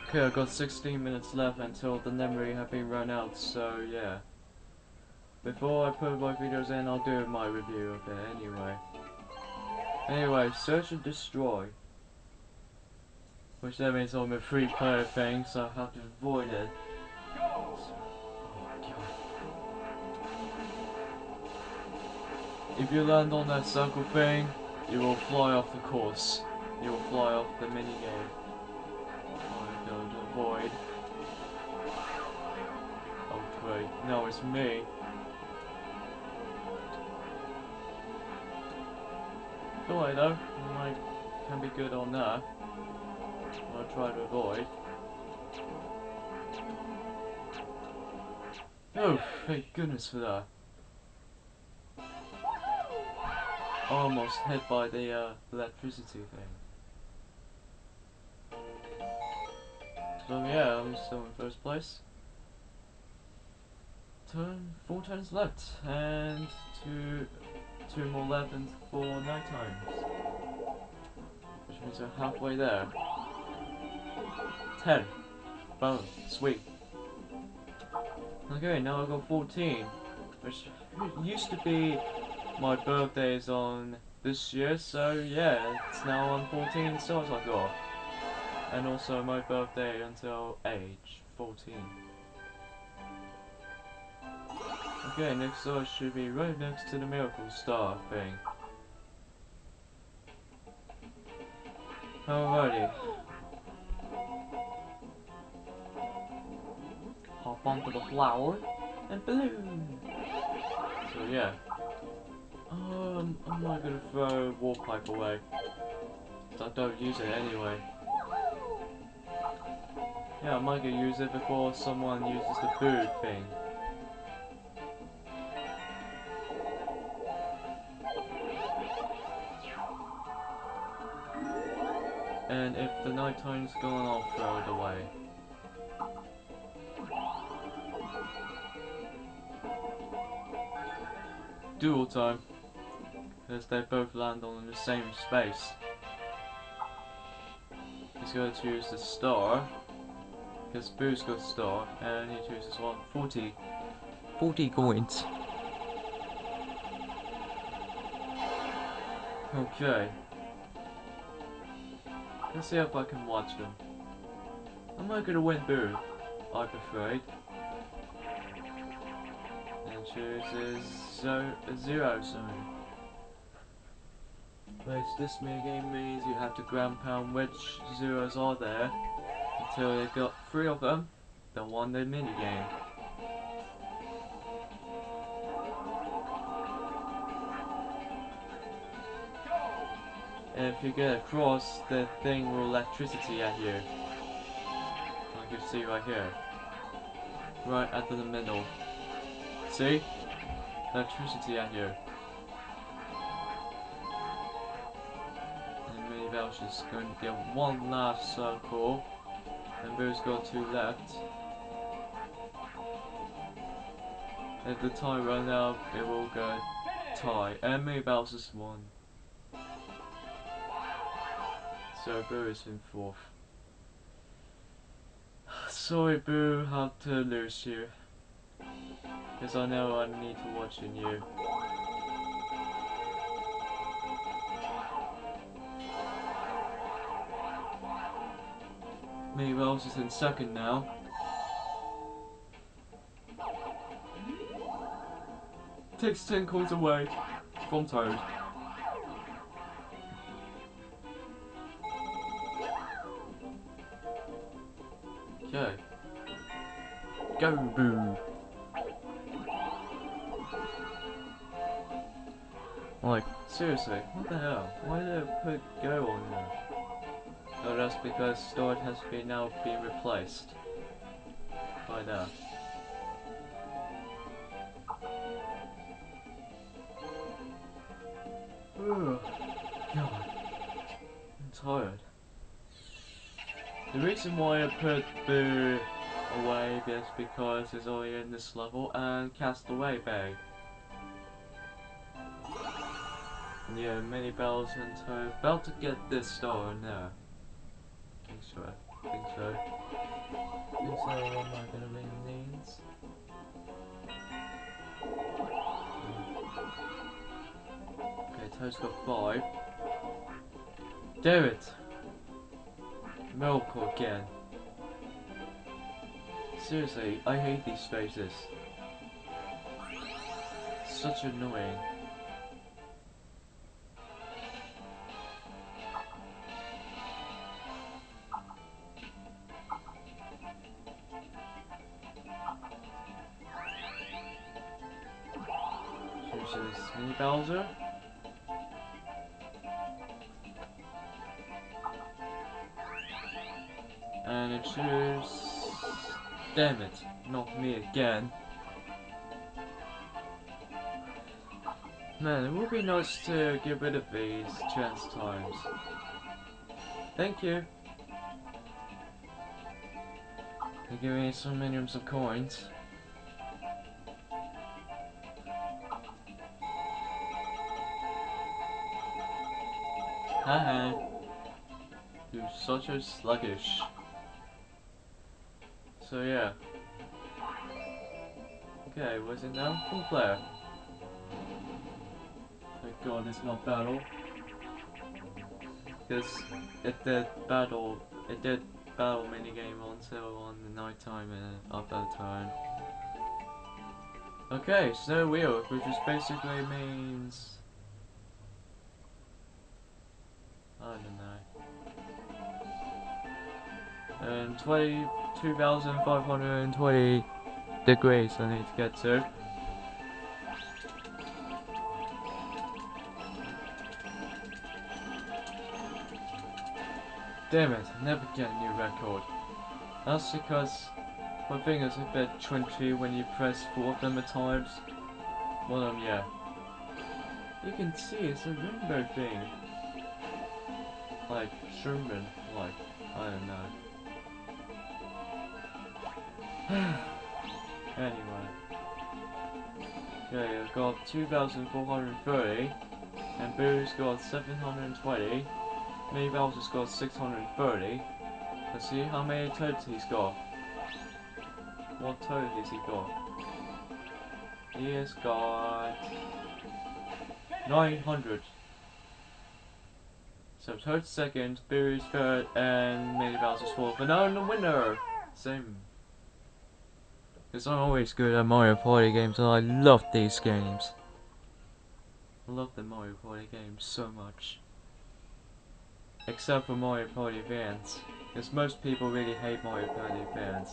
Okay, I've got 16 minutes left until the memory have been run out, so yeah. Before I put my videos in, I'll do my review of it anyway. Anyway, search and destroy. Which that means I'm a free player thing, so I have to avoid it. Oh god. If you land on that circle thing, you will fly off the course. You will fly off the minigame. I'm going to avoid. Oh great, no it's me. Don't worry though, I can be good on that. I'll try to avoid. Oh, thank goodness for that. Almost hit by the electricity thing. So yeah, I'm still in first place. 4 turns left, and two more left and 4 night times. Which means we're halfway there. 10. Boom, sweet. Okay, now I've got 14, which used to be my birthday's on this year, so yeah, it's now on 14 stars I got. And also my birthday until age 14. Okay, next star should be right next to the miracle star thing. Alrighty. Hop onto the flower and balloon. So yeah. I'm not gonna throw warp pipe away. I don't use it anyway. Yeah, I might gonna use it before someone uses the food thing. And if the nighttime's gone, I'll throw it away. Dual time. Because they both land on the same space. He's going to choose the star. Because Boo's got star, and he chooses one. 40 coins. Okay. Let's see if I can watch them. I'm not gonna win Boo, I'm afraid. And chooses zero zone. Which this minigame means you have to ground pound which zeros are there until they've got 3 of them, then won the minigame. And if you get across, the thing will electricity at you. Like you see right here. Right at the middle. See? Electricity at you. And Mini Belch is going to get one last circle. And Boo's got 2 left. If the tie runs out, it will go tie. And Mini Belch is 1. So Boo is in 4th. Sorry Boo, had to lose you. Because I know I need to watch you. Mini Belch is in 2nd now. Takes 10 coins away from Toad. Okay. Go Boo! Like, seriously, what the hell? Why did I put go on there? Oh, that's because storage has now been replaced by that. Ugh. God, I'm tired. The reason why I put Boo away is because he's already in this level and Castaway Bay. And yeah, Mini Belch and Toad about to get this star in there. Make sure. I think so. I think so. What am I gonna be needs? Okay, Toad's got 5. Damn it! Miracle again. Seriously, I hate these spaces. Such annoying. Chooses Mini Bowser. And it chooses... Damn it, not me again. Man, it would be nice to get rid of these chance times. Thank you. They give me some minimums of coins. Haha. You're such a sluggish. So yeah. Okay, what's it now? Full player. Thank God it's not battle. Because it did battle minigame until on the night time of that time. Okay, Snow Wheel, which just basically means I don't know. And 22,520 degrees I need to get to. Damn it, I never get a new record. That's because my finger's a bit twitchy when you press 4 of them at times. Well, yeah. You can see it's a rainbow thing. Like, Sherman, like, I don't know. Anyway. Okay, I've got 2,430, and Boo's got 720, Mini Bowser's got 630. Let's see how many toads he's got. What toad has he got? He has got 900. So Toad's second, Boo's third, and Mini Bowser's fourth. And I'm the winner! Same. Because I'm always good at Mario Party games and I love these games. I love the Mario Party games so much. Except for Mario Party Advance. Because most people really hate Mario Party Advance.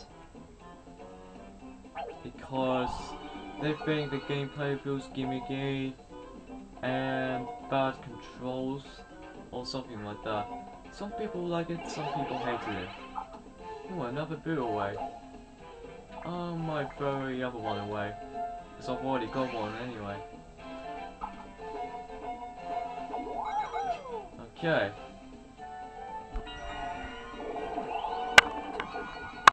Because they think the gameplay feels gimmicky and bad controls or something like that. Some people like it, some people hated it. Oh, another Boo away. I might throw the other one away. Because I've already got one anyway. Okay.